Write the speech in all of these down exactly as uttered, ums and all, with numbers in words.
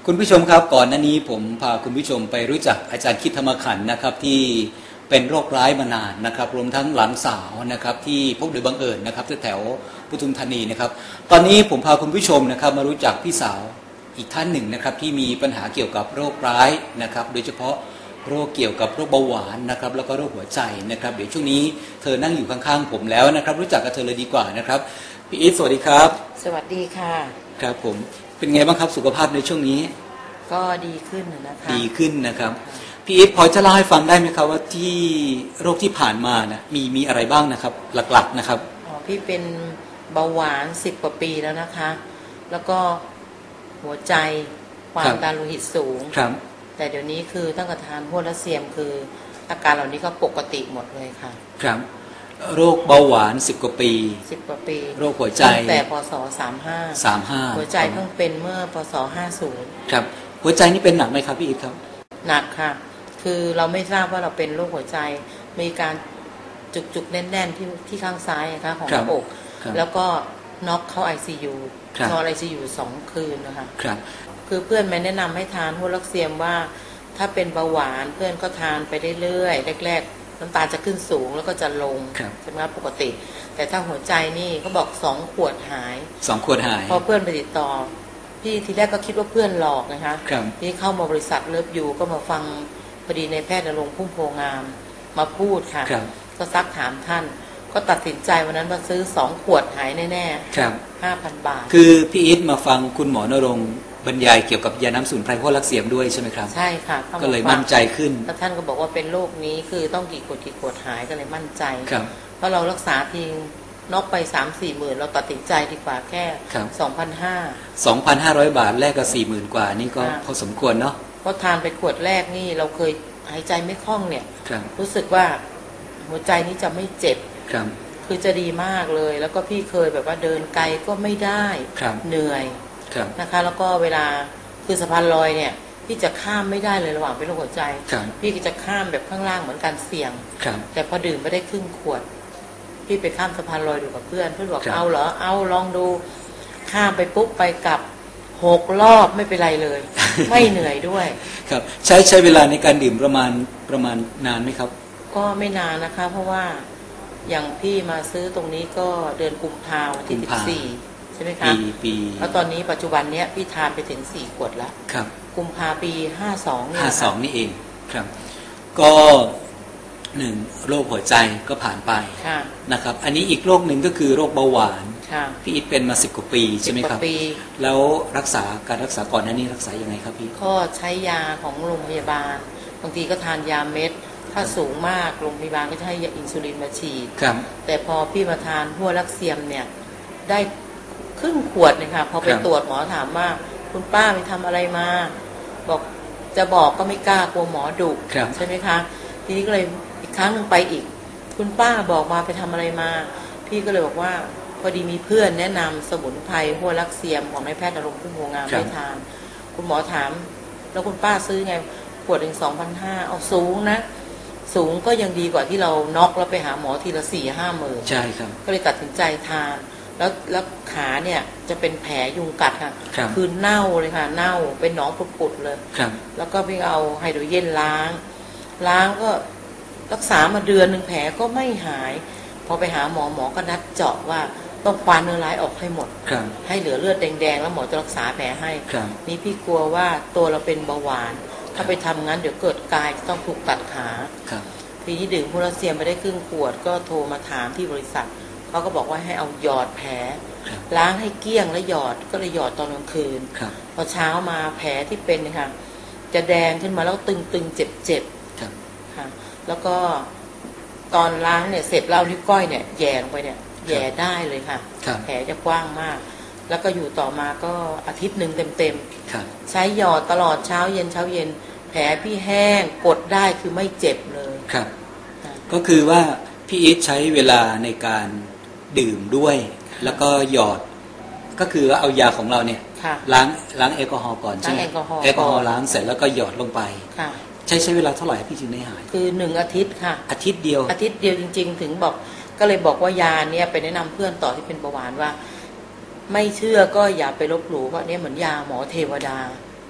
คุณผู้ชมครับก่อนหน้านี้ผมพาคุณผู้ชมไปรู้จักอาจารย์คิดธรรมขันธ์นะครับที่เป็นโรคร้ายมานานนะครับรวมทั้งหลานสาวนะครับที่พบโดยบังเอิญนะครับแถวปทุมธานีนะครับตอนนี้ผมพาคุณผู้ชมนะครับมารู้จักพี่สาวอีกท่านหนึ่งนะครับที่มีปัญหาเกี่ยวกับโรคร้ายนะครับโดยเฉพาะโรคเกี่ยวกับโรคเบาหวานนะครับแล้วก็โรคหัวใจนะครับเดี๋ยวช่วงนี้เธอนั่งอยู่ข้างๆผมแล้วนะครับรู้จักกับเธอเลยดีกว่านะครับพี่อีทสวัสดีครับสวัสดีค่ะครับผมเป็นไงบ้างครับสุขภาพในช่วงนี้ก็ดีขึ้นนะคะดีขึ้นนะครับพี่อีทพอจะเล่าให้ฟังได้ไหมครับว่าที่โรคที่ผ่านมานะมีมีอะไรบ้างนะครับหลักๆนะครับอ๋อพี่เป็นเบาหวานสิบกว่าปีแล้วนะคะแล้วก็หัวใจความดันโลหิตสูงครับแต่เดี๋ยวนี้คือตั้งแต่ทานพวกแคลเซียมคืออาการเหล่านี้ก็ปกติหมดเลยค่ะครับโรคเบาหวานสิบกว่าปีสิบกว่าปีโรคหัวใจตั้งแต่พศสามห้าสามห้าหัวใจเพิ่งเป็นเมื่อพศห้าศูนย์ครับหัวใจนี่เป็นหนักไหมครับพี่อีทครับหนักค่ะคือเราไม่ทราบว่าเราเป็นโรคหัวใจมีการจุกๆแน่นๆที่ที่ข้างซ้ายนะคะของหน้าอกแล้วก็น็อกเข้า ไอ ซี ยู นอน ไอ ซี ยู สองคืนนะคะครับคือเพื่อนไม่แนะนำให้ทานพวกแคลเซียมว่าถ้าเป็นเบาหวานเพื่อนก็ทานไปเรื่อยๆแรกๆน้ำตาลจะขึ้นสูงแล้วก็จะลงใช่ไหมครับปกติแต่ถ้าหัวใจนี่เขาบอกสองขวดหายสองขวดหายพอเพื่อนไปติดต่อพี่ทีแรกก็คิดว่าเพื่อนหลอกนะคะพี่เข้ามาบริษัทเลิฟยูก็มาฟังพอดีในแพทย์ณรงค์พุ่มโพงามมาพูดค่ะก็ซักถามท่านก็ตัดสินใจวันนั้นมาซื้อสองขวดหายแน่ๆห้าพันบาทคือพี่อีทมาฟังคุณหมอณรงค์บรรยายเกี่ยวกับยาน้ำสมุนไพรพวกแคลเซียมด้วยใช่ไหมครับใช่ค่ะก็เลยมั่นใจขึ้นแล้วท่านก็บอกว่าเป็นโรคนี้คือต้องกี่ขวดกี่ขวดหายก็เลยมั่นใจครับเพราะเรารักษาทิ้งนอกไปสามสี่หมื่นเราตัดสินใจดีกว่าแค่สองพันห้าสองพันห้าร้อยบาทแลกกับสี่หมื่นกว่านี่ก็พอสมควรเนาะเพราะทานไปขวดแรกนี่เราเคยหายใจไม่คล่องเนี่ยรู้สึกว่าหัวใจนี้จะไม่เจ็บครับคือจะดีมากเลยแล้วก็พี่เคยแบบว่าเดินไกลก็ไม่ได้เหนื่อยนะคะแล้วก็เวลาคือสะพานลอยเนี่ยพี่จะข้ามไม่ได้เลยระหว่างเป็นโรคหัวใจพี่ก็จะข้ามแบบข้างล่างเหมือนการเสี่ยงแต่พอดื่มไปได้ครึ่งขวดพี่ไปข้ามสะพานลอยดูกับเพื่อนเพื่อนบอกเอาเหรอเอาลองดูข้ามไปปุ๊บไปกลับหกรอบไม่เป็นไรเลยไม่เหนื่อยด้วยครับใช้ใช้เวลาในการดื่มประมาณประมาณนานไหมครับก็ไม่นานนะคะเพราะว่าอย่างพี่มาซื้อตรงนี้ก็เดือนกุมภาพันธ์ที่สิบสี่ใช่ไหมคะปีปีแล้วตอนนี้ปัจจุบันเนี้ยพี่ทานไปถึงสี่ขวดแล้วครับกุมภาปีห้าสองห้าสองนี่เองครับก็หนึ่งโรคหัวใจก็ผ่านไปนะครับอันนี้อีกโรคหนึ่งก็คือโรคเบาหวานพี่อีทเป็นมาสิบกว่าปีใช่ไหมครับแล้วรักษาการรักษาก่อนหน้านี้รักษายังไงครับพี่ก็ใช้ยาของโรงพยาบาลบางทีก็ทานยาเม็ดถ้าสูงมากโรงพยาบาลก็จะให้ยาอินซูลินมาฉีดแต่พอพี่มาทานพวกแคลเซียมเนี่ยได้ครึ่งขวดเลยค่ะพอไปตรวจหมอถามว่าคุณป้าไปทำอะไรมาบอกจะบอกก็ไม่กล้ากลัวหมอดุใช่ไหมคะทีนี้ก็เลยอีกครั้งหนึ่งไปอีกคุณป้าบอกมาไปทำอะไรมาพี่ก็เลยบอกว่าพอดีมีเพื่อนแนะนำสมุนไพรพวกแคลเซียมของนายแพทย์ณรงค์พุ่มโพงามไปทานคุณหมอถามแล้วคุณป้าซื้อไงขวดหนึ่งสองพันห้าเอาสูงนะสูงก็ยังดีกว่าที่เราน็อกแล้วไปหาหมอทีละสี่ห้าหมื่นใช่ครับก็เลยตัดสินใจทานแล้วแล้วขาเนี่ยจะเป็นแผลยุงกัดค่ะคือเน่าเลยค่ะเน่าเป็นหนองปุดๆเลยแล้วก็ไปเอาไฮโดรเจนล้างล้างก็รักษามาเดือนหนึ่งแผลก็ไม่หายพอไปหาหมอหมอก็นัดเจาะว่าต้องควานเนื้อร้ายออกให้หมดให้เหลือเลือดแดงๆแล้วหมอจะรักษาแผลให้นี่พี่กลัวว่าตัวเราเป็นเบาหวานถ้าไปทำงั้นเดี๋ยวเกิดกายต้องถูกตัดขาทีนี้ดื่มโพแทสเซียมไปได้ครึ่งขวดก็โทรมาถามที่บริษัทเขาก็บอกว่าให้เอาหยอดแผลล้างให้เกลี้ยงแล้วหยอดก็เลยหยอดตอนกลางคืนพอเช้ามาแผลที่เป็นนะคะจะแดงขึ้นมาแล้วตึงๆเจ็บๆค่ะแล้วก็ตอนล้างเนี่ยเสร็จแล้วนิ้วก้อยเนี่ยแย่ลงไปเนี่ยแย่ได้เลยค่ะแผลจะกว้างมากแล้วก็อยู่ต่อมาก็อาทิตย์หนึ่งเต็มๆใช้หยอดตลอดเช้าเย็นเช้าเย็นแผลพี่แห้งกดได้คือไม่เจ็บเลยครับก็คือว่าพี่อีทใช้เวลาในการดื่มด้วยแล้วก็หยอดก็คือเอายาของเราเนี่ยล้างล้างแอลกอฮอล์ก่อนใช่ไหมแอลกอฮอล์ล้างเสร็จแล้วก็หยอดลงไปใช้ใช้เวลาเท่าไหร่พี่จึงได้หายคือหนึ่งอาทิตย์ค่ะอาทิตย์เดียวอาทิตย์เดียวจริงๆถึงบอกก็เลยบอกว่ายาเนี่ยไปแนะนำเพื่อนต่อที่เป็นเบาหวานว่าไม่เชื่อก็อย่าไปลบหลู่เพราะเนี่ยเหมือนยาหมอเทวดา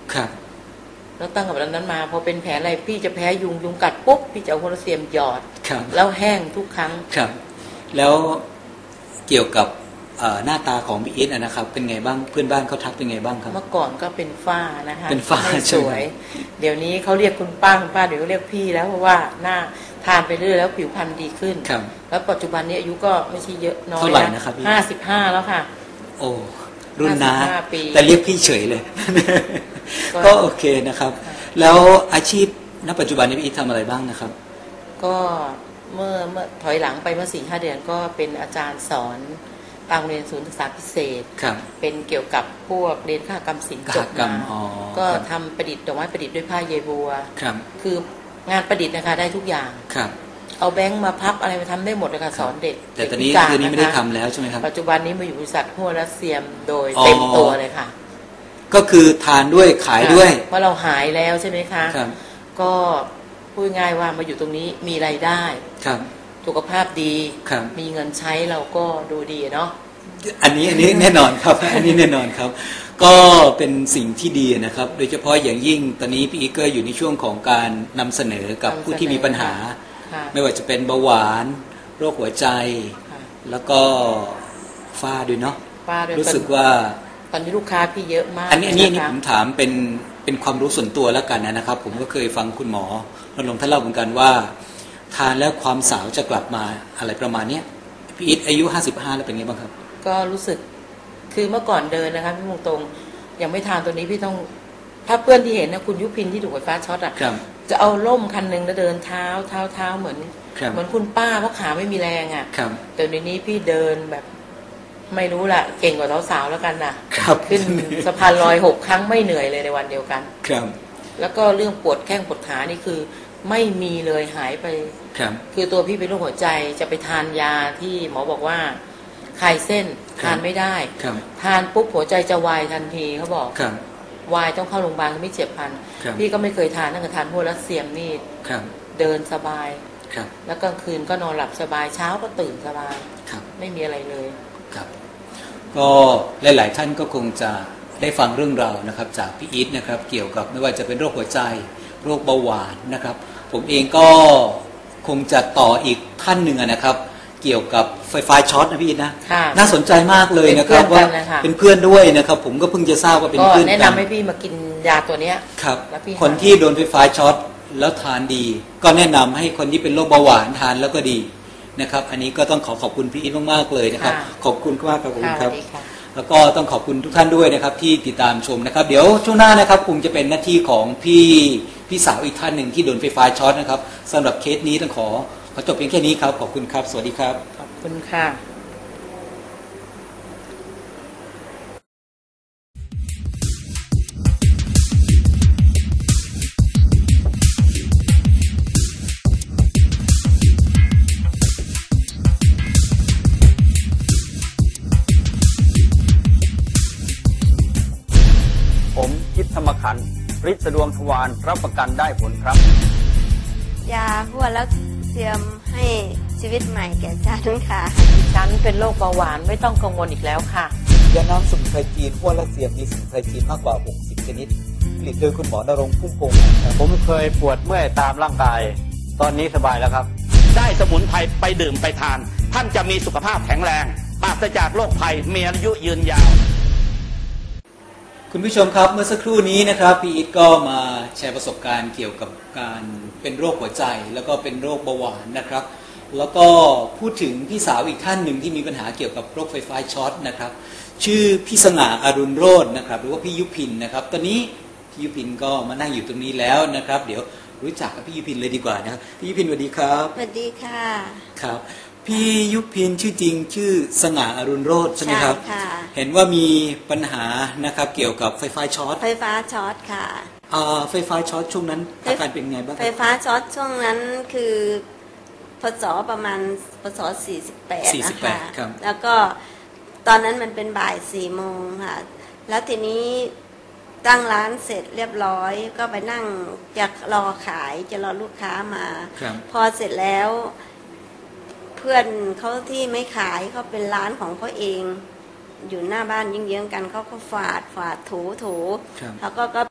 ครับแล้วตั้งแต่วันนั้นมาพอเป็นแผลอะไรพี่จะแพ้ยุงยุงกัดปุ๊บพี่จะเอาโพแทสเซียมหยอดแล้วแห้งทุกครั้งครับแล้วเกี่ยวกับหน้าตาของพี่อีทนะครับเป็นไงบ้างเพื่อนบ้านเขาทักเป็นไงบ้างครับเมื่อก่อนก็เป็นฝ้านะคะเป็นฝ้าสวยเดี๋ยวนี้เขาเรียกคุณป้าคุณป้าเดี๋ยวเรียกพี่แล้วเพราะว่าหน้าทานไปเรื่อยแล้วผิวพรรณดีขึ้นแล้วปัจจุบันนี้อายุก็ไม่ใช่เยอะน้อยเท่าไหร่นะครับห้าสิบห้าแล้วค่ะโอ้รุ่นน้าแต่เรียกพี่เฉยเลยก็โอเคนะครับแล้วอาชีพณปัจจุบันนี้พี่อีททำอะไรบ้างนะครับก็เมื่อเมื่อถอยหลังไปเมื่อสี่ห้าเดือนก็เป็นอาจารย์สอนตามเรียนศูนย์ศึกษาพิเศษเป็นเกี่ยวกับพวกเรียนข้ากรรมศิลป์จบมาก็ทำประดิษฐ์ดอกไม้ประดิษฐ์ด้วยผ้าเยบัวคืองานประดิษฐ์นะคะได้ทุกอย่างเอาแบงค์มาพับอะไรมาทำได้หมดเลยค่ะสอนเด็กแต่ตอนนี้คือนี้ไม่ได้ทำแล้วใช่ไหมครับปัจจุบันนี้มาอยู่บริษัทหัวรัสเซียมโดยเต็มตัวเลยค่ะก็คือทานด้วยขายด้วยเพราะเราหายแล้วใช่ไหมคะก็พูดง่ายว่ามาอยู่ตรงนี้มีรายได้สุขภาพดีมีเงินใช้เราก็ดูดีเนาะอันนี้อันนี้แน่นอนครับอันนี้แน่นอนครับก็เป็นสิ่งที่ดีนะครับโดยเฉพาะอย่างยิ่งตอนนี้พี่อีกก็อยู่ในช่วงของการนำเสนอกับผู้ที่มีปัญหาไม่ว่าจะเป็นเบาหวานโรคหัวใจแล้วก็ฝ้าด้วยเนาะรู้สึกว่าตอนนี้ลูกค้าพี่เยอะมากอันนี้อันนี้นี่ผมถามเป็นเป็นความรู้ส่วนตัวแล้วกันนะครับผมก็เคยฟังคุณหมอรณรงค์ท่านเล่าเหมือนกันว่าทานแล้วความสาวจะกลับมาอะไรประมาณนี้พี่อีทอายุห้าสิบห้าแล้วเป็นไงบ้างครับก็รู้สึกคือเมื่อก่อนเดินนะคะพี่มงตรงยังไม่ทานตัวนี้พี่ต้องถ้าเพื่อนที่เห็นนะคุณยุพินที่ถูกไฟฟ้าช็อตอ่ะจะเอาล่มคันหนึ่งแล้วเดินเท้าเท้าเท้าเหมือนเหมือนคุณป้าเพราะขาไม่มีแรงอ่ะแต่ในนี้พี่เดินแบบไม่รู้ละเก่งกว่าสาวๆแล้วกันนะขึ้นสะพานลอยหกครั้งไม่เหนื่อยเลยในวันเดียวกันแล้วก็เรื่องปวดแข้งปวดขานี่คือไม่มีเลยหายไปคือตัวพี่เป็นโรคหัวใจจะไปทานยาที่หมอบอกว่าคลายเส้นทานไม่ได้ทานปุ๊บหัวใจจะวายทันทีเขาบอกวายต้องเข้าโรงพยาบาลไม่เจ็บพันพี่ก็ไม่เคยทานตั้งแต่ทานพวกรัสเซียมนี่เดินสบายแล้วกลางคืนก็นอนหลับสบายเช้าก็ตื่นสบายไม่มีอะไรเลยครับก็หลายๆท่านก็คงจะได้ฟังเรื่องราวนะครับจากพี่อีทนะครับเกี่ยวกับไม่ว่าจะเป็นโรคหัวใจโรคเบาหวานนะครับผมเองก็คงจะต่ออีกขั้นหนึ่งนะครับเกี่ยวกับไฟฟ้าช็อตนะพี่อีทนะน่าสนใจมากเลยนะครับว่าเป็นเพื่อนด้วยนะครับผมก็เพิ่งจะทราบว่าเป็นเพื่อนกันแนะนำให้พี่มากินยาตัวเนี้ยครับคนที่โดนไฟฟ้าช็อตแล้วทานดีก็แนะนำให้คนที่เป็นโรคเบาหวานทานแล้วก็ดีนะครับอันนี้ก็ต้องขอขอบคุณพี่อีทมากๆเลยนะครับขอบคุณมากครับผมครับแล้วก็ต้องขอบคุณทุกท่านด้วยนะครับที่ติดตามชมนะครับเดี๋ยวช่วงหน้านะครับคงจะเป็นหน้าที่ของพี่พี่สาวอีกท่านหนึ่งที่โดนไฟฟ้าช็อตนะครับสำหรับเคสนี้ต้องขอขอจบเพียงแค่นี้ครับขอบคุณครับสวัสดีครับขอบคุณค่ะผมคิดธรรมขันธ์ฤทธิ์สะดวงทวารรับประกันได้ผลครับยาหัวแล้วเสียมให้ชีวิตใหม่แก่ฉันค่ะฉันเป็นโรคเบาหวานไม่ต้องกังวลอีกแล้วค่ะยาน้ำสมุนไพรจีนหัวและเสียมมีสมุนไพรจีนมากกว่าหกสิบชนิดผลิตโดยคุณหมอนรงค์พุ่มพงษ์ผมเคยปวดเมื่อยตามร่างกายตอนนี้สบายแล้วครับได้สมุนไพรไปดื่มไปทานท่านจะมีสุขภาพแข็งแรงปราศจากโรคภัยมีอายุยืนยาวคุณผู้ชมครับเมื่อสักครู่นี้นะครับพี่อีทก็มาแชร์ประสบการณ์เกี่ยวกับการเป็นโรคหัวใจแล้วก็เป็นโรคเบาหวานนะครับแล้วก็พูดถึงพี่สาวอีกท่านหนึ่งที่มีปัญหาเกี่ยวกับโรคไฟฟ้าช็อตนะครับชื่อพี่สง่าอรุณโรจน์นะครับหรือว่าพี่ยุพินนะครับตอนนี้พี่ยุพินก็มานั่งอยู่ตรงนี้แล้วนะครับเดี๋ยวรู้จักกับพี่ยุพินเลยดีกว่านะครับพี่ยุพินสวัสดีครับสวัสดีค่ะครับพี่ยุพินชื่อจริงชื่อสง่าอรุณโรจน์ใช่ไหมครับค่ะเห็นว่ามีปัญหานะครับเกี่ยวกับไฟฟ้าช็อตไฟฟ้าช็อตค่ะอ่าไฟฟ้าช็อตช่วงนั้นอาการเป็นไงบ้างไฟฟ้าช็อตช่วงนั้นคือพศประมาณพศสี่สิบแปดนะคะแล้วก็ตอนนั้นมันเป็นบ่ายสี่โมงค่ะแล้วทีนี้ตั้งร้านเสร็จเรียบร้อยก็ไปนั่งจะรอขายจะรอลูกค้ามาพอเสร็จแล้วเพื่อนเขาที่ไม่ขายเขาเป็นร้านของเขาเองอยู่หน้าบ้านเยื้องๆกันเขาก็ฝาดฝาดถูถูแล้วก็ก็